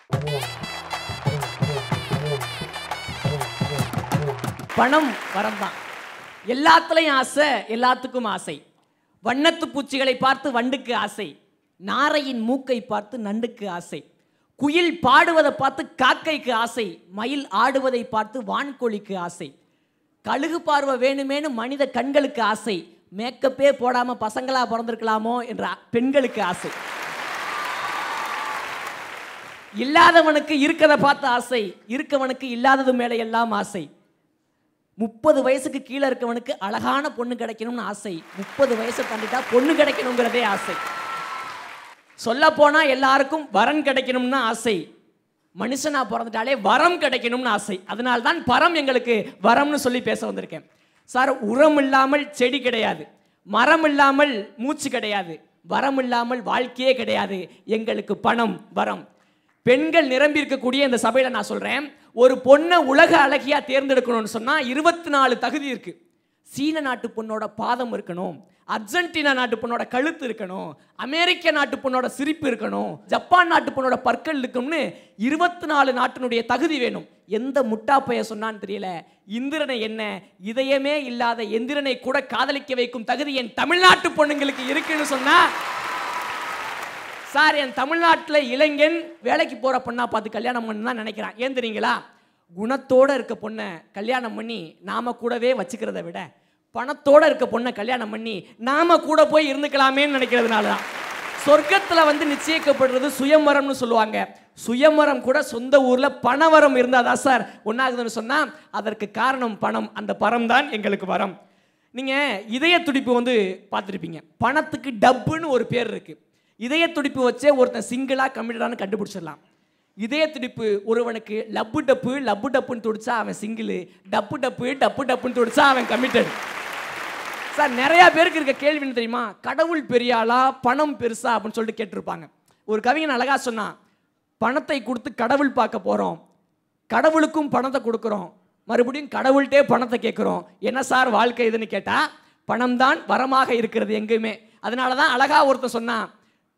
பணம் வரம் தான். எல்லாத்துலயும் ஆசை, எல்லாத்துக்கும் ஆசை. வண்ணத்து பூச்சிகளை பார்த்து வண்டுக்கு ஆசை, நாரையின் மூக்கை பார்த்து நண்டுக்கு ஆசை, குயில் பாடுவதை பார்த்து காக்கைக்கு ஆசை, மயில் ஆடுவதை பார்த்து வான்கோழிக்கு ஆசை, கழுகு பார்வை வேணுமேனு மனித கண்களுக்கு ஆசை, மேக்கப்பே போடாம பசங்களா பிறந்திருக்கலாமோ என்ற பெண்களுக்கு ஆசை, இல்லாதவனுக்கு இருக்கதை பார்த்து ஆசை, இருக்கவனுக்கு இல்லாதது மேலே எல்லாம் ஆசை, 30 வயசுக்கு கீழே இருக்கவனுக்கு அழகான பொண்ணு கிடைக்கணும்னு ஆசை, 30 வயசை தாண்டிட்டா பொண்ணு கிடைக்கணுங்கிறதே ஆசை. சொல்ல போனா எல்லாருக்கும் வரன் கிடைக்கணும்னு ஆசை, மனுஷனா பிறந்துட்டாலே வரம் கிடைக்கணும்னு ஆசை. அதனால தான் பரம் எங்களுக்கு வரம்னு சொல்லி பேச வந்திருக்கேன். சார், உரம் இல்லாமல் செடி கிடையாது, மரம் இல்லாமல் மூச்சு கிடையாது, வரம் இல்லாமல் வாழ்க்கையே கிடையாது. எங்களுக்கு பணம் வரம். பெண்கள் நிரம்பி இருக்கக்கூடிய இந்த சபையில நான் சொல்றேன், ஒரு பொண்ணை உலக அழகியா தேர்ந்தெடுக்கணும்னு சொன்னா 24 தகுதி இருக்கு. சீன நாட்டு பொண்ணோட பாதம் இருக்கணும், அர்ஜென்டினா நாட்டு பொண்ணோட கழுத்து இருக்கணும், அமெரிக்க நாட்டு பொண்ணோட சிரிப்பு இருக்கணும், ஜப்பான் நாட்டு பொண்ணோட பற்கள் இருக்கணும்னு 24 நாட்டினுடைய தகுதி வேணும். எந்த முட்டாப்பைய சொன்னான்னு தெரியல, இந்திரனை என்ன இதயமே இல்லாத எந்திரனை கூட காதலிக்க வைக்கும் தகுதி என் தமிழ்நாட்டு பொண்ணுங்களுக்கு இருக்குன்னு சொன்னா, சார், என் தமிழ்நாட்டில் இளைஞன் வேலைக்கு போற பொண்ணா பார்த்து கல்யாணம் பண்ணு தான் நினைக்கிறான். ஏன் தெரியுங்களா? குணத்தோட இருக்க பொண்ணை கல்யாணம் பண்ணி நாம கூடவே வச்சுக்கிறத விட பணத்தோட இருக்க பொண்ணை கல்யாணம் பண்ணி நாம கூட போய் இருந்துக்கலாமேன்னு நினைக்கிறதுனால தான். சொர்க்கத்தில் வந்து நிச்சயிக்கப்படுறது சுயமரம்னு சொல்லுவாங்க. சுயமரம் கூட சொந்த ஊர்ல பணவரம் இருந்தாதான் சார் ஒன்னாகுதுன்னு சொன்னா, அதற்கு காரணம் பணம். அந்த பணம் தான் எங்களுக்கு வரம். நீங்க இதய துடிப்பு வந்து பார்த்துருப்பீங்க. பணத்துக்கு டப்புன்னு ஒரு பேர் இருக்கு. இதய துடிப்பு வச்சே ஒருத்தன் சிங்கிளா கம்மிட்டடான்னு கண்டுபிடிச்சிடலாம். இதய துடிப்பு ஒருவனுக்கு லப்பு டப்பு லப்பு டப்புன்னு துடிச்சா அவன் சிங்கிள், டப்பு டப்பு டப்பு டப்புன்னு துடிச்சா அவன் கமிட்டட். சார், நிறைய பேருக்கு இருக்க கேள்வி என்ன தெரியுமா? கடவுள் பெரியாளா பணம் பெருசா அப்படின்னு சொல்லிட்டு கேட்டிருப்பாங்க. ஒரு கவிஞன் அழகா சொன்னான், பணத்தை கொடுத்து கடவுள் பார்க்க போறோம், கடவுளுக்கும் பணத்தை கொடுக்குறோம், மறுபடியும் கடவுள்கிட்டே பணத்தை கேட்குறோம். என்ன சார் வாழ்க்கை இதுன்னு கேட்டா, பணம் தான் வரமாக இருக்கிறது எங்குமே. அதனால தான் அழகா ஒருத்தன் சொன்னான்,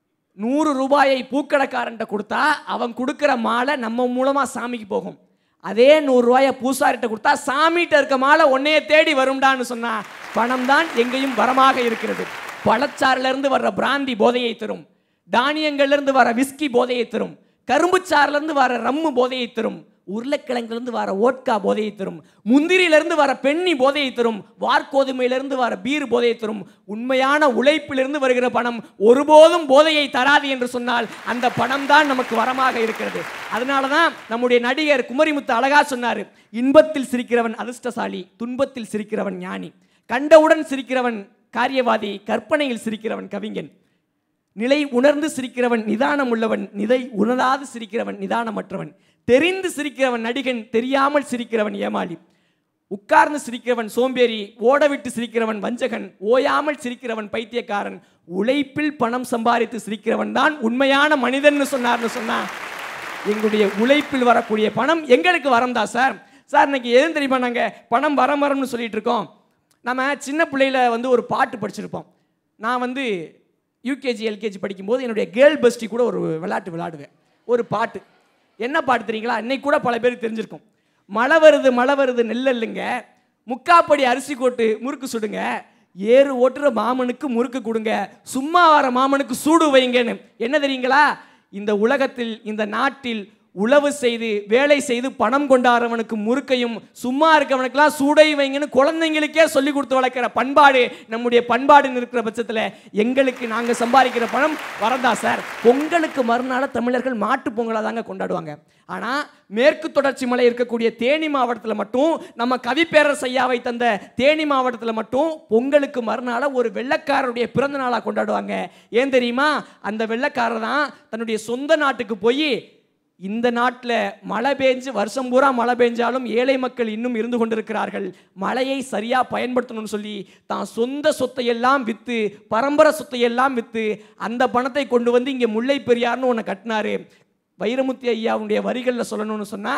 100 ரூபாயை பூக்கடைக்காரன்ட்ட கொடுத்தா அவன் கொடுக்குற மாலை நம்ம மூலமா சாமிக்கு போகும், அதே 100 ரூபாயை பூசாரிட்ட கொடுத்தா சாமிகிட்ட இருக்க மாலை உன்னையே தேடி வரும்டான்னு சொன்னா, பணம் தான் எங்கேயும் வரமாக இருக்கிறது. பழச்சாறுல இருந்து வர்ற பிராந்தி போதையை தரும், தானியங்கள்ல இருந்து வர விஸ்கி போதையை தரும், கரும்புச்சாறுல இருந்து வர ரம்மு போதையை தரும், உருளைக்கிழங்கிலிருந்து வர ஓட்கா போதையை தரும், முந்திரியிலிருந்து வர பெண்ணி போதையை தரும், வார்கோதுமையிலிருந்து வர பீர் போதையை தரும். உண்மையான உழைப்பிலிருந்து வருகிற பணம் ஒருபோதும் போதையை தராது என்று சொன்னால் அந்த பணம் தான் நமக்கு வரமாக இருக்கிறது. அதனால தான் நம்முடைய நடிகர் குமரிமுத்து அழகா சொன்னார், இன்பத்தில் சிரிக்கிறவன் அதிர்ஷ்டசாலி, துன்பத்தில் சிரிக்கிறவன் ஞானி, கண்டவுடன் சிரிக்கிறவன் காரியவாதி, கற்பனையில் சிரிக்கிறவன் கவிஞன், நிலை உணர்ந்து சிரிக்கிறவன் நிதானம் உள்ளவன், நிலை உணராது சிரிக்கிறவன் நிதானமற்றவன், தெரிந்து சிரிக்கிறவன் நடிகன், தெரியாமல் சிரிக்கிறவன் ஏமாளி, உட்கார்ந்து சிரிக்கிறவன் சோம்பேறி, ஓடவிட்டு சிரிக்கிறவன் வஞ்சகன், ஓயாமல் சிரிக்கிறவன் பைத்தியக்காரன், உழைப்பில் பணம் சம்பாதித்து சிரிக்கிறவன் தான் உண்மையான மனிதன் சொன்னார்னு சொன்னா, எங்களுடைய உழைப்பில் வரக்கூடிய பணம் எங்களுக்கு வரம் தான் சார். சார், இன்னைக்கு எதுவும் தெரியுமா, நாங்கள் பணம் வரம் வரம்னு சொல்லிட்டு இருக்கோம். நம்ம சின்ன பிள்ளையில வந்து ஒரு பாட்டு படிச்சிருப்போம். நான் வந்து யூகேஜி எல்கேஜி படிக்கும்போது என்னுடைய கேர்ள் பெஸ்டி கூட ஒரு விளையாட்டு விளையாடுவேன். ஒரு பாட்டு, என்ன பாட்டு தெரியுங்களா? இன்னைக்கு கூட பல பேருக்கு தெரிஞ்சிருக்கும். மழை வருது நெல்லல்லுங்க, முக்காப்படி அரிசி கோட்டு முறுக்கு சுடுங்க, ஏறு ஓட்டுற மாமனுக்கு முறுக்கு கொடுங்க, சும்மா வர மாமனுக்கு சூடு வைங்கன்னு. என்ன தெரியுங்களா? இந்த உலகத்தில் இந்த நாட்டில் உழவு செய்து வேலை செய்து பணம் கொண்டாடுறவனுக்கு முறுக்கையும் சும்மா இருக்கவனுக்கெல்லாம் சூடை வைங்கன்னு குழந்தைங்களுக்கே சொல்லி கொடுத்து வளர்க்கிற பண்பாடு நம்முடைய பண்பாடுன்னு இருக்கிற பட்சத்தில் எங்களுக்கு நாங்கள் சம்பாதிக்கிற பணம் வரதா சார். பொங்கலுக்கு மறுநாள் தமிழர்கள் மாட்டு பொங்கலாக தாங்க கொண்டாடுவாங்க. ஆனால் மேற்கு தொடர்ச்சி மலை இருக்கக்கூடிய தேனி மாவட்டத்தில் மட்டும், நம்ம கவிப்பேரரசு ஐயாவை தந்த தேனி மாவட்டத்தில் மட்டும் பொங்கலுக்கு மறுநாள் ஒரு வெள்ளைக்காரருடைய பிறந்த நாளாக கொண்டாடுவாங்க. ஏன் தெரியுமா? அந்த வெள்ளைக்காரர் தான் தன்னுடைய சொந்த நாட்டுக்கு போய், இந்த நாட்டில் மழை பெஞ்சு வருஷம் பூரா மழை பெஞ்சாலும் ஏழை மக்கள் இன்னும் இருந்து கொண்டிருக்கிறார்கள், மழையை சரியாக பயன்படுத்தணும்னு சொல்லி தான் சொந்த சொத்தையெல்லாம் விற்று, பரம்பரை சொத்தையெல்லாம் விற்று அந்த பணத்தை கொண்டு வந்து இங்கே முல்லை பெரியார்னு ஒன்று கட்டினாரு. வைரமுத்து ஐயாவுடைய வரிகளில் சொல்லணும்னு சொன்னால்,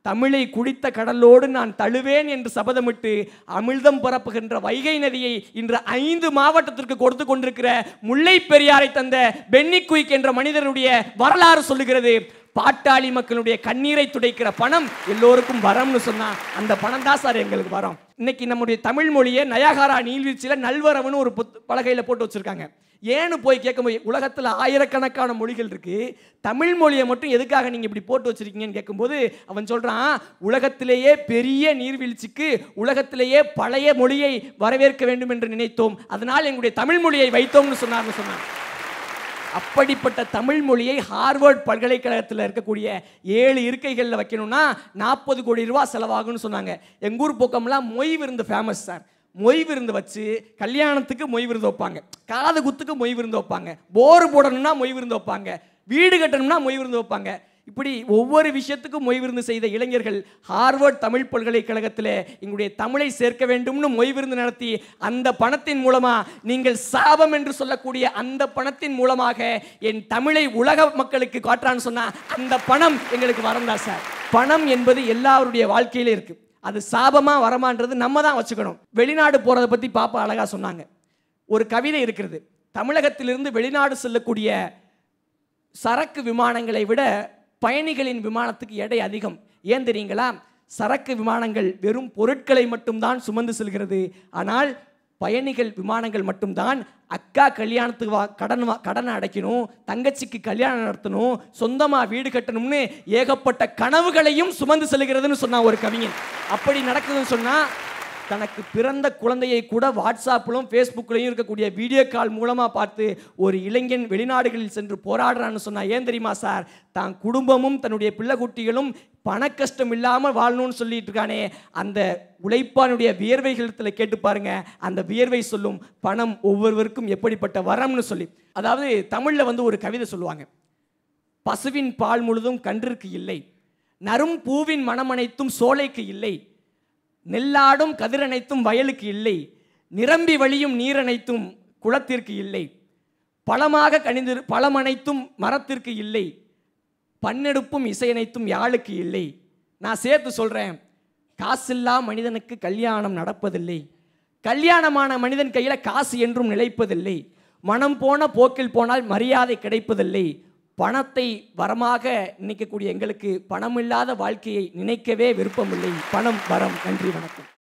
தமிழை குடித்த கடலோடு நான் தழுவேன் என்று சபதமிட்டு அமிழ்தம் பரப்புகின்ற வைகை நதியை இன்று 5 மாவட்டத்திற்கு கொடுத்து கொண்டிருக்கிற முல்லை பெரியாரை தந்த பென்னி குயிக் என்ற மனிதனுடைய வரலாறு சொல்லுகிறது. பாட்டாளி மக்களுடைய கண்ணீரை துடைக்கிற பணம் எல்லோருக்கும் வரம்னு சொன்னா அந்த பணம் தான் சார் எங்களுக்கு வரும். இன்னைக்கு நம்முடைய தமிழ் மொழியை நயாகாரா நீர்வீழ்ச்சியில நல்வரவுன்னு ஒரு பலகையில போட்டு வச்சிருக்காங்க. ஏன்னு போய் கேட்கும்போது உலகத்தில் ஆயிரக்கணக்கான மொழிகள் இருக்கு, தமிழ் மொழியை மட்டும் எதுக்காக நீங்க இப்படி போட்டு வச்சிருக்கீங்கன்னு கேட்கும்போது அவன் சொல்றான், உலகத்திலேயே பெரிய நீர்வீழ்ச்சிக்கு உலகத்திலேயே பழைய மொழியை வரவேற்க வேண்டும் என்று நினைத்தோம், அதனால் எங்களுடைய தமிழ் மொழியை வைத்தோம்னு சொன்னார். அப்படிப்பட்ட தமிழ் மொழியை ஹார்வர்ட் பல்கலைக்கழகத்தில் இருக்கக்கூடிய 7 இருக்கைகளில் வைக்கணும்னா 40 கோடி ரூபாய் செலவாகும்னு சொன்னாங்க. எங்கள் ஊர் பக்கம்லாம் மொய் விருந்து ஃபேமஸ் சார். மொய் விருந்து வச்சு கல்யாணத்துக்கு மொய் விருந்து வைப்பாங்க, காது குத்துக்கு மொய் விருந்து வைப்பாங்க, போர் போடணும்னா மொய் விருந்து வைப்பாங்க, வீடு கட்டணும்னா மொய் விருந்து வைப்பாங்க. இப்படி ஒவ்வொரு விஷயத்துக்கும் மொய் விருந்து செய்த இளைஞர்கள் ஹார்வர்ட் தமிழ் பல்கலைக்கழகத்தில் எங்களுடைய தமிழை சேர்க்க வேண்டும்னு மொய் விருந்து நடத்தி அந்த பணத்தின் மூலமா நீங்கள் சாபம் என்று சொல்லக்கூடிய அந்த பணத்தின் மூலமாக என் தமிழை உலக மக்களுக்கு காட்டுறான்னு சொன்னா அந்த பணம் எங்களுக்கு வரந்தா சார். பணம் என்பது எல்லாருடைய வாழ்க்கையிலே இருக்கு, அது சாபமா வரமான்றது நம்ம தான் வச்சுக்கணும். வெளிநாடு போறதை பத்தி பாப்பா அழகா சொன்னாங்க. ஒரு கவிதை இருக்கிறது, தமிழகத்திலிருந்து வெளிநாடு செல்லக்கூடிய சரக்கு விமானங்களை விட பயணிகளின் விமானத்துக்கு எடை அதிகம். ஏன் தெரியுங்களா? சரக்கு விமானங்கள் வெறும் பொருட்களை மட்டும்தான் சுமந்து செல்கிறது, ஆனால் பயணிகள் விமானங்கள் மட்டும்தான் அக்கா கல்யாணத்துக்கு கடனை அடைக்கணும், தங்கச்சிக்கு கல்யாணம் நடத்தணும், சொந்தமாக வீடு கட்டணும்னு ஏகப்பட்ட கனவுகளையும் சுமந்து செல்கிறதுன்னு சொன்னா ஒரு கவிஞன். அப்படி நடக்குதுன்னு சொன்னா தனக்கு பிறந்த குழந்தையை கூட வாட்ஸ்அப்பிலும் ஃபேஸ்புக்லையும் இருக்கக்கூடிய வீடியோ கால் மூலமாக பார்த்து ஒரு இளைஞன் வெளிநாடுகளில் சென்று போராடுறான்னு சொன்னால் ஏன் தெரியுமா சார்? தான் குடும்பமும் தன்னுடைய பிள்ளை குட்டிகளும் பண கஷ்டம் இல்லாமல் வாழணும்னு சொல்லிட்டு இருக்கானே, அந்த உழைப்பானுடைய வியர்வைகளத்தில் கேட்டு பாருங்க, அந்த வியர்வை சொல்லும் பணம் ஒவ்வொருவருக்கும் எப்படிப்பட்ட வரம்னு சொல்லி. அதாவது தமிழில் ஒரு கவிதை சொல்லுவாங்க, பசுவின் பால் முழுதும் கன்றிற்கு இல்லை, நரும் பூவின் மனமனைத்தும் சோலைக்கு இல்லை, நெல்லாடும் கதிரனைத்தும் வயலுக்கு இல்லை, நிரம்பி வழியும் நீரனைத்தும் குளத்திற்கு இல்லை, பழமாக கனிந்து பழமனைத்தும் மரத்திற்கு இல்லை, பன்னெடுப்பும் இசையனைத்தும் யாழுக்கு இல்லை. நான் சேர்த்து சொல்றேன், காசில்லா மனிதனுக்கு கல்யாணம் நடப்பதில்லை, கல்யாணமான மனிதன் கையில காசு என்றும் நிலைப்பதில்லை, மனம் போன போக்கில் போனால் மரியாதை கிடைப்பதில்லை. பணத்தை வரமாக நினைக்கக்கூடிய எங்களுக்கு பணமில்லாத வாழ்க்கையை நினைக்கவே விருப்பமில்லை. பணம் வரம். நன்றி, வணக்கம்.